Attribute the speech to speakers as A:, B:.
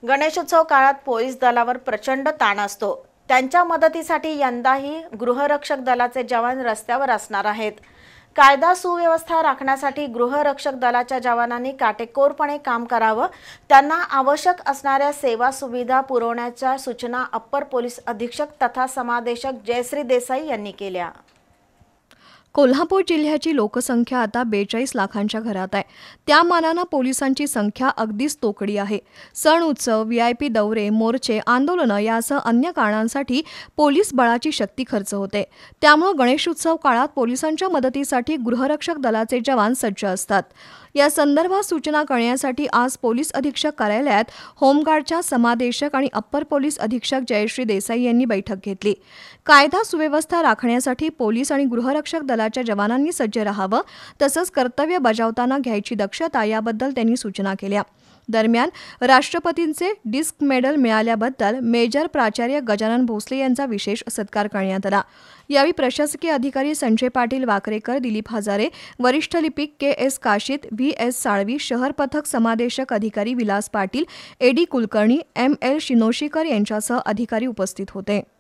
A: गणेशोत्सव काळात पोलीस दलावर प्रचंड ताण असतो। त्यांच्या मदतीसाठी यंदाही गृहरक्षक दलाचे जवान रस्त्यावर असणार आहेत। कायदा सुव्यवस्था राखण्यासाठी गृहरक्षक दलाच्या जवानांनी काटेकोरपणे काम करावं, त्यांना आवश्यक असणाऱ्या सेवा सुविधा पुरवण्याच्या सूचना अप्पर पोलीस अधीक्षक तथा समादेशक जयश्री देसाई यांनी केल्या।
B: कोल्हापूर जिल्ह्याची लोकसंख्या आता 42 लाखांच्या घरात आहे। त्या मानानं पोलिसांची संख्या अगदीच तोकडी आहे। सण उत्सव, व्हीआयपी दौरे, मोर्चे, आंदोलनं यासह अन्य कारणांसाठी पोलीस बळाची शक्ती खर्च होते। त्यामुळे गणेशोत्सव काळात पोलिसांच्या मदतीसाठी गृहरक्षक दलाचे जवान सज्ज असतात। या संदर्भात सूचना करण्यासाठी आज पोलीस अधीक्षक कार्यालयात होमगार्डच्या समादेशक आणि अप्पर पोलीस अधीक्षक जयश्री देसाई यांनी बैठक घेतली। कायदा सुव्यवस्था राखण्यासाठी पोलीस आणि गृहरक्षक दलाच्या जवानांनी सज्ज राहावं, तसंच कर्तव्य बजावताना घ्यायची दक्षता याबद्दल त्यांनी सूचना केल्या। दरम्यान राष्ट्रपतींचे डिस्क मेडल मिळाल्याबद्दल मेजर प्राचार्य गजानन भोसले यांचा विशेष सत्कार करण्यात आला। यावेळी प्रशासकीय अधिकारी संजय पाटील वाकरेकर, दिलीप हजारे, वरिष्ठ लिपिक के.एस. काशीत, व्ही.एस. साळवी, शहर पथक समादेशक अधिकारी विलास पाटील, ए.डी. कुलकर्णी, एम.एल. शिनोशीकर यांच्यासह अधिकारी उपस्थित होते।